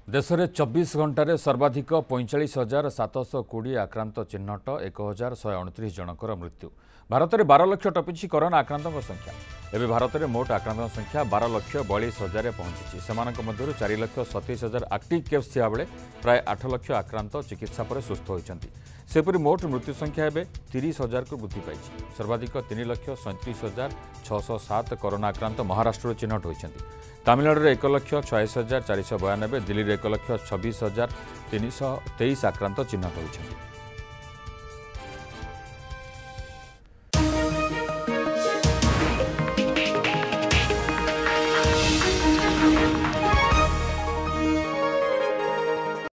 देश में 24 घंटे सर्वाधिक 45,720 आक्रांत चिन्हट 1,129 जनकर मृत्यु। भारत में 12 लाख टपिछि कोरोना आक्रांतों संख्या। एवं भारत में मोट आक्रांतों संख्या 12,42,000 पहुंची। सेमानक मध्यरु 4,27,000 एक्टिव केस थिया बेले प्राय 8 लाख आक्रांत चिकित्सा पर सुस्थ होइछन्ति। सेपरि मोट मृत्यु संख्या एवं 30,000 को वृद्धि पाई। सर्वाधिक 3,37,607 कोरोना आक्रांत महाराष्ट्र चिन्हट होइछन्ति। तमिलनाडु में 1,86,492, दिल्ली में 1,26,323 आक्रांत चिन्हट होइछन्ति।